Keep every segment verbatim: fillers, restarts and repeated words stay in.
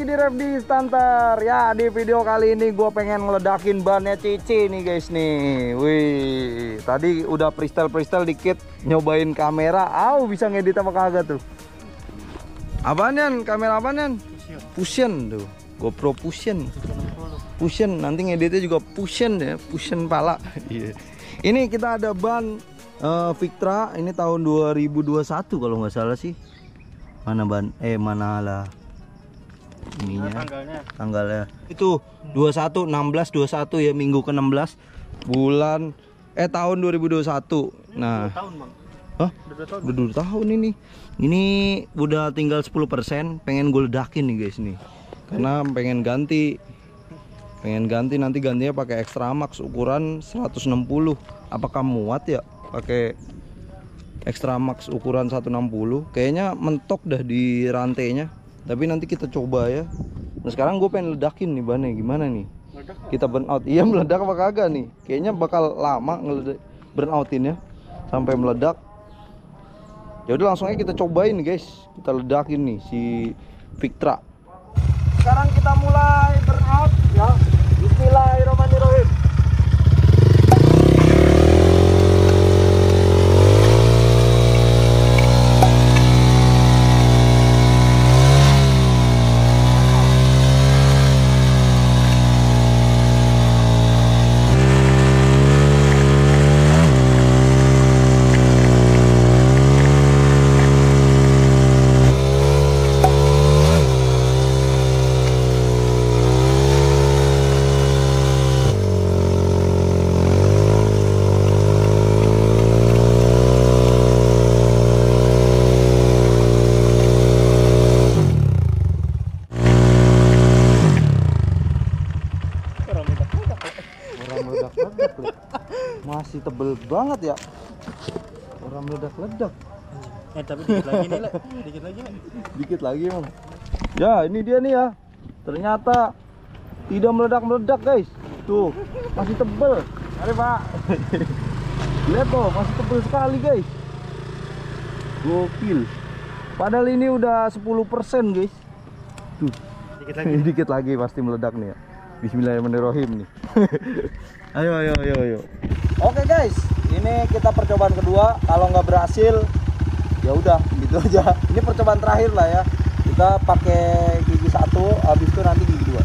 di Revdi Stunter. Ya, di video kali ini gue pengen ngeledakin bannya Cici nih guys nih. Wih, tadi udah freestyle-freestyle dikit nyobain kamera. Au, bisa ngedit apa kagak tuh? Apaan Yan? Kamera apaan Yan? Fusion tuh, GoPro Fusion. Fusion, nanti ngeditnya juga Fusion ya, Fusion pala. Iya. Ini kita ada ban uh, Victra, ini tahun dua ribu dua puluh satu kalau nggak salah sih. Mana ban? Eh mana lah? Ininya tanggalnya. Tanggalnya itu dua puluh satu enam belas dua puluh satu ya, minggu ke enam belas bulan eh tahun dua ribu dua puluh satu. Nah, dua tahun, Bang. Hah? Udah tahun. Udah dua tahun ini. Ini udah tinggal sepuluh persen, pengen gue ledakin nih guys nih. Karena pengen ganti. Pengen ganti nanti gantinya pakai Extra Max ukuran seratus enam puluh. Apakah muat ya pakai Extra Max ukuran seratus enam puluh? Kayaknya mentok dah di rantainya. Tapi nanti kita coba ya. Nah sekarang gue pengen ledakin nih bannya, gimana nih? Kita burn out. Iya, meledak apa kagak nih? Kayaknya bakal lama ngeledak burn outin ya sampai meledak. Ya udah langsung aja kita cobain nih guys. Kita ledakin nih si Victra. Sekarang kita mulai burn out ya. Bismillahirrahmanirrahim. Masih tebel banget ya. Orang meledak-ledak. Eh tapi dikit lagi nih, Le. Dikit lagi nih. Dikit lagi, Bang. Ya, ini dia nih ya. Ternyata tidak meledak-meledak, guys. Tuh, masih tebel. Mari, Pak. Lihat tuh, masih tebel sekali, guys. Gokil. Padahal ini udah sepuluh persen, guys. Tuh. Dikit lagi. Dikit lagi pasti meledak nih ya. Bismillahirrahmanirrahim nih. Ayo, ayo, ayo, ayo. Oke guys, ini kita percobaan kedua. Kalau nggak berhasil, ya udah gitu aja. Ini percobaan terakhir lah ya. Kita pakai gigi satu, habis itu nanti gigi dua.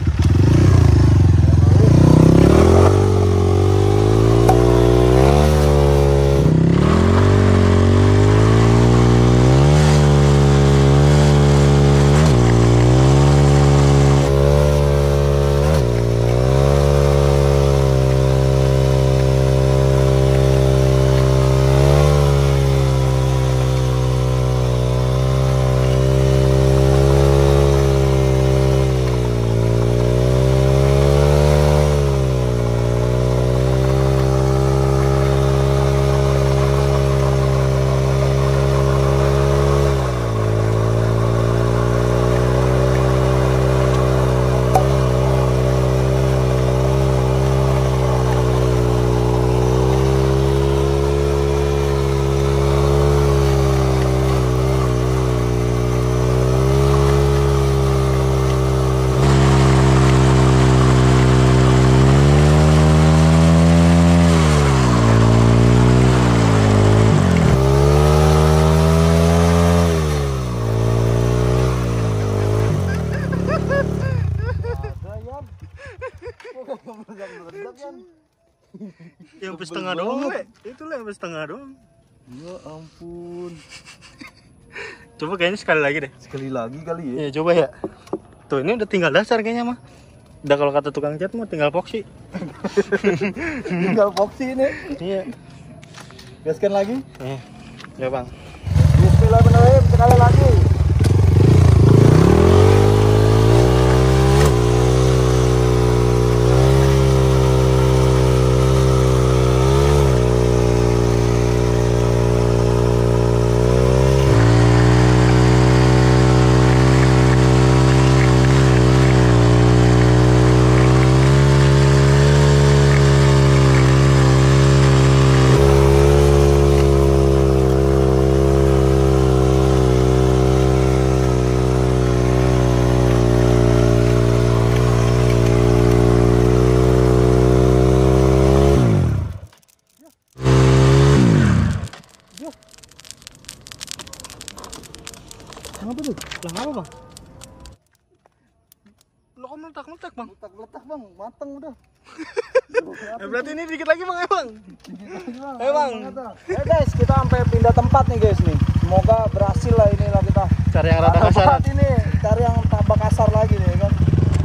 Yang setengah doang, Le. Itu lah yang setengah doang. Ya ampun. Coba kayaknya sekali lagi deh. Sekali lagi kali ya. Iya, coba ya. Tuh, ini udah tinggal dasar kayaknya mah. Udah kalau kata tukang cat mah tinggal epoxy. Tinggal epoxy ini. Iya. Gaskan lagi? Iya. Ya, Bang. Bismillahirrahmanirrahim, sekali lagi. Lo kok meletak-meletak bang? Letak-letak bang, mateng udah. Eh, berarti ini dikit lagi bang, emang. Eh bang. Eh guys, kita sampai pindah tempat nih guys nih. Semoga berhasil lah inilah kita. Cari yang rada kasar. Tempat ini, cari yang tambah kasar lagi nih kan.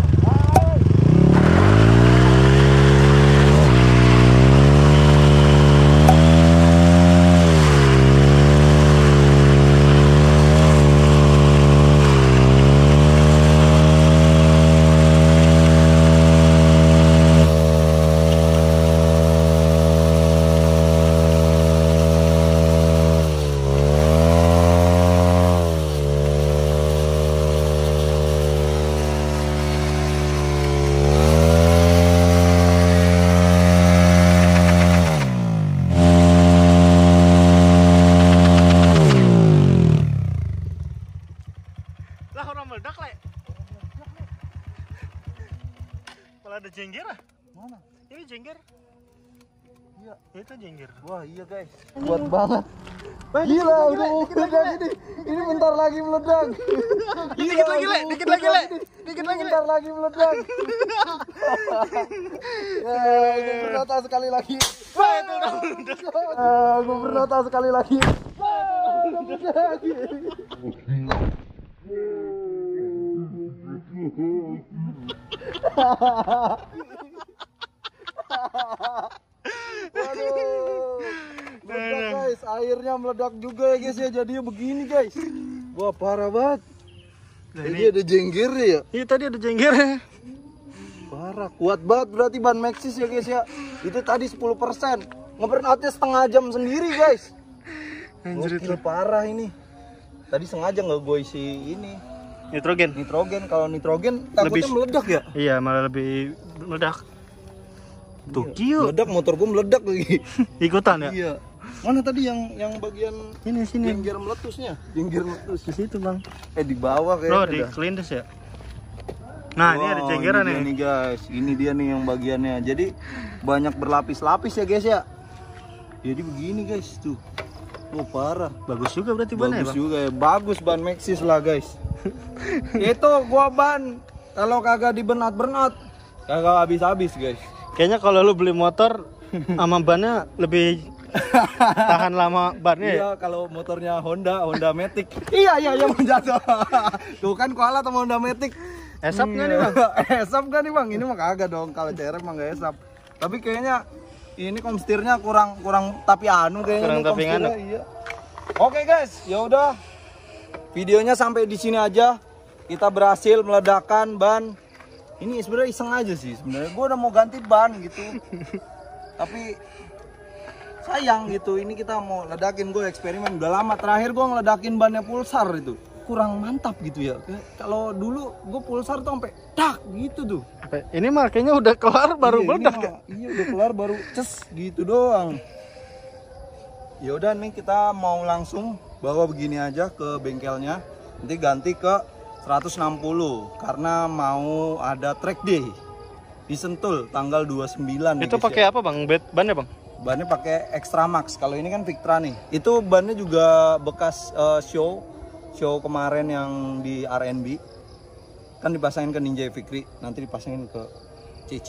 Lah orang meledak le. Malah ada jengger ah. Mana? Ini jengger. Iya. Itu jengger. Wah iya guys, kuat banget. Gila, udah meledak ini. Ini bentar lagi meledak. Dikit lagi le, dikit lagi le. Dikit lagi le. Bentar lagi meledak. Ya, gue bernota sekali lagi. Wah, itu udah meledak. Ah, gue bernota sekali lagi. Waduh, meledak guys, airnya meledak juga ya guys ya, jadinya begini guys. Wah parah banget. Nah, Jadi ini ada jenggernya ya. iya tadi ada jenggernya. Parah, kuat banget berarti ban Maxxis ya guys ya. Itu tadi sepuluh persen, ngeburnoutnya setengah jam sendiri guys. Anjir Gokil itu. parah ini. Tadi sengaja nggak gue isi ini Nitrogen. nitrogen, kalau nitrogen takutnya Lebih- meledak ya. Iya, malah lebih meledak. Tuh, kiu. Meledak, motor gue meledak lagi. Ikutan ya? Iya. Mana tadi yang yang bagian Ini sini. jengger meletusnya? Jengger meletus. Di situ, Bang. Eh di bawah Bro, kayaknya. di dah. kelindes ya. Nah, ini ada Wow, jenggeran ini dia nih. nih guys. Ini dia nih yang bagiannya. Jadi banyak berlapis-lapis ya guys ya. Jadi begini guys tuh. Oh parah. Bagus juga berarti bannya, Bagus Bang. juga ya. Bagus ban Maxxis lah guys. Itu gua ban kalau kagak di burnout burnout kagak habis-habis guys. Kayaknya kalau lu beli motor sama bannya lebih tahan lama bannya ya. Iya, kalau motornya Honda, Honda Matic. iya, iya, iya mau jatuh. Tuh kan koala sama Honda Matic. Esap nggak nih, Bang? Esap kan nih Bang? Ini mah kagak dong, kalau C R mah nggak esap. Tapi kayaknya ini komstirnya kurang kurang tapi anu kayaknya. Kurang nih tapi komstirnya, anu. Iya. Oke guys, ya udah. Videonya sampai di sini aja. Kita berhasil meledakkan ban. Ini sebenarnya iseng aja sih sebenarnya. Gue udah mau ganti ban gitu. Tapi sayang gitu, ini kita mau ledakin, gue eksperimen udah lama. Terakhir gue ngeledakin bannya Pulsar itu kurang mantap gitu ya. Kayak kalau dulu gue Pulsar tuh sampai dak gitu tuh. Sampai- Ini mah kayaknya udah kelar baru Iya, ini meledak mah- ya. Iya udah kelar baru ces gitu doang. Ya udah nih kita mau langsung bawa begini aja ke bengkelnya. Nanti ganti ke seratus enam puluh karena mau ada track day di Sentul tanggal dua puluh sembilan nih, Itu guys, pakai ya. apa, Bang? Bed bannya, Bang? Bannya pakai Extra Max. Kalau ini kan Victra nih. Itu bannya juga bekas eh, show show kemarin yang di R and B. Kan dipasangin ke Ninja Fikri, nanti dipasangin ke C C.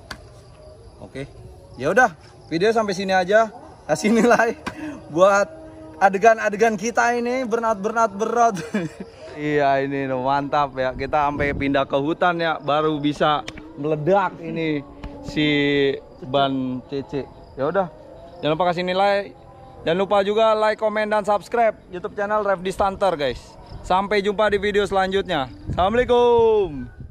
Oke. Ya udah, video sampai sini aja. Kasih nilai buat adegan-adegan kita ini bernat-bernat berat. Iya ini mantap ya. Kita sampai pindah ke hutan ya baru bisa meledak ini si ban C C. Ya udah, jangan lupa kasih nilai. Jangan lupa juga like, komen, dan subscribe YouTube channel Rev Distanter guys. Sampai jumpa di video selanjutnya. Assalamualaikum.